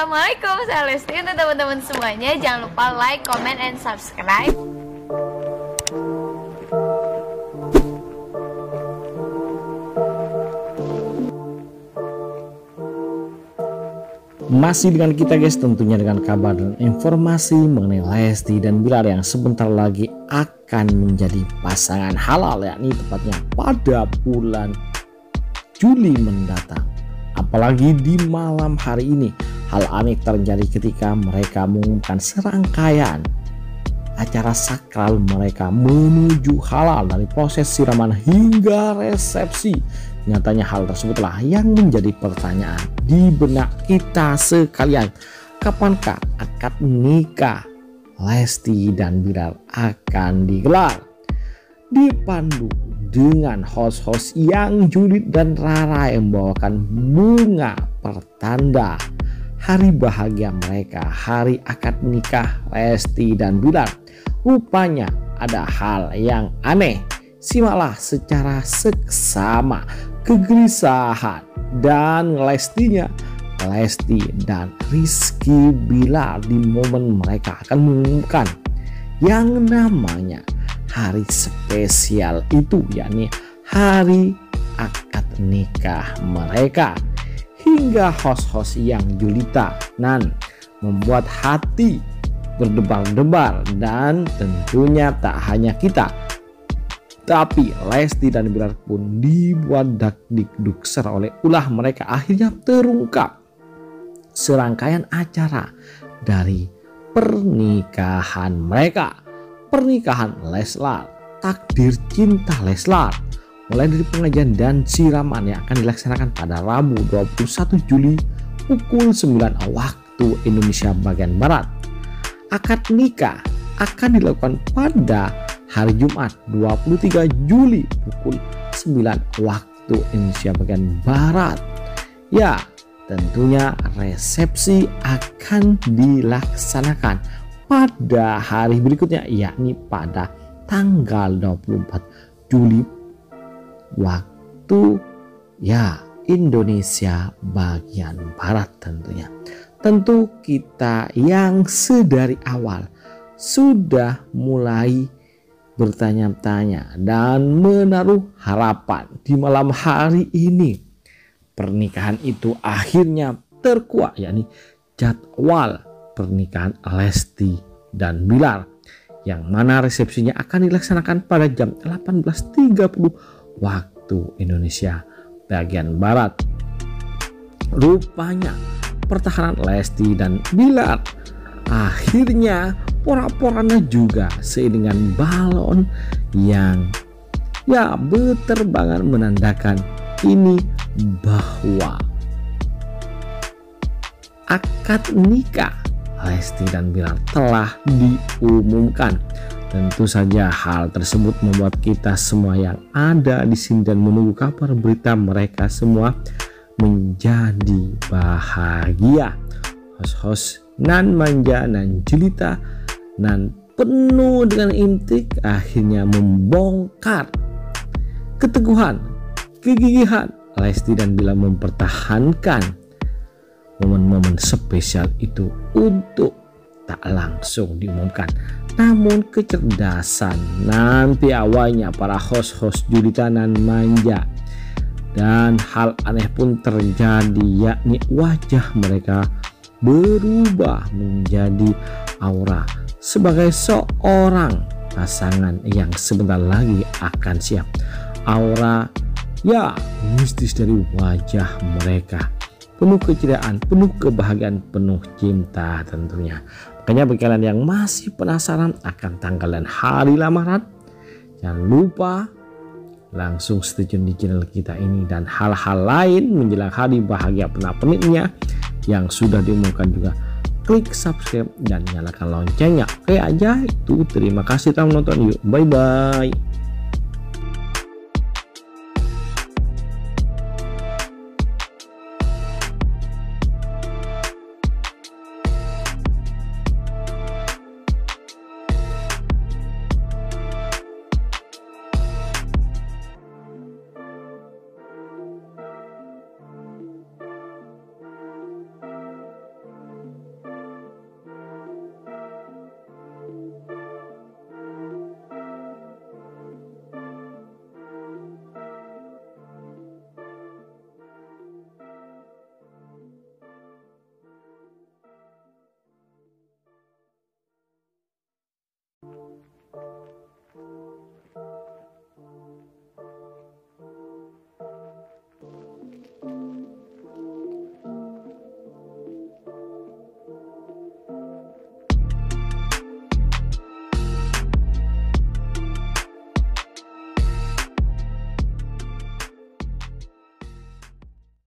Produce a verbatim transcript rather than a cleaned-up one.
Assalamualaikum, saya Lesti. Untuk teman-teman semuanya, jangan lupa like, comment, and subscribe. Masih dengan kita guys, tentunya dengan kabar dan informasi mengenai Lesti dan Bilar yang sebentar lagi akan menjadi pasangan halal, yakni tepatnya pada bulan Juli mendatang. Apalagi di malam hari ini, hal aneh terjadi ketika mereka mengumumkan serangkaian acara sakral mereka menuju halal, dari proses siraman hingga resepsi. Nyatanya hal tersebutlah yang menjadi pertanyaan di benak kita sekalian. Kapankah akad nikah Lesti dan Bilar akan digelar? Dipandu dengan host-host yang julid dan Rara yang membawakan bunga pertanda hari bahagia mereka, hari akad nikah Lesti dan Bilar. Rupanya ada hal yang aneh. Simaklah secara seksama kegelisahan dan Lestinya, Lesti dan Rizky Bilar di momen mereka akan mengumumkan yang namanya hari spesial itu, yakni hari akad nikah mereka. Hingga host-host yang julita nan membuat hati berdebar-debar, dan tentunya tak hanya kita, tapi Lesti dan Bilar pun dibuat dak-dikdukser oleh ulah mereka. Akhirnya terungkap serangkaian acara dari pernikahan mereka. Pernikahan Leslar, takdir cinta Leslar, mulai dari pengajian dan siraman yang akan dilaksanakan pada Rabu dua puluh satu Juli pukul sembilan waktu Indonesia bagian Barat. Akad nikah akan dilakukan pada hari Jumat dua puluh tiga Juli pukul sembilan waktu Indonesia bagian Barat. Ya, tentunya resepsi akan dilaksanakan pada hari berikutnya, yakni pada tanggal dua puluh empat Juli waktu ya Indonesia bagian Barat tentunya. Tentu kita yang sedari awal sudah mulai bertanya-tanya dan menaruh harapan di malam hari ini pernikahan itu akhirnya terkuak, yakni jadwal pernikahan Lesti dan Bilar, yang mana resepsinya akan dilaksanakan pada jam delapan belas tiga puluh waktu Indonesia bagian Barat. Rupanya pertahanan Lesti dan Bilar akhirnya porak-poranda juga seiringan balon yang ya berterbangan, menandakan ini bahwa akad nikah Lesti dan Bilar telah diumumkan. Tentu saja hal tersebut membuat kita semua yang ada di sini dan menunggu kabar berita mereka semua menjadi bahagia. Host-host nan manja, nan jelita, nan penuh dengan intrik akhirnya membongkar keteguhan, kegigihan Lesti dan Bilar mempertahankan momen-momen spesial itu untuk tak langsung diumumkan. Namun kecerdasan nanti awalnya para host-host julita nan manja, dan hal aneh pun terjadi, yakni wajah mereka berubah menjadi aura sebagai seorang pasangan yang sebentar lagi akan siap. Aura ya mistis dari wajah mereka, penuh keceriaan, penuh kebahagiaan, penuh cinta tentunya. Makanya bagi kalian yang masih penasaran akan tanggal dan hari lamaran, jangan lupa langsung stay tune di channel kita ini, dan hal-hal lain menjelang hari bahagia pernak-perniknya yang sudah diumumkan juga klik subscribe dan nyalakan loncengnya. Oke aja itu, terima kasih telah menonton, yuk bye bye.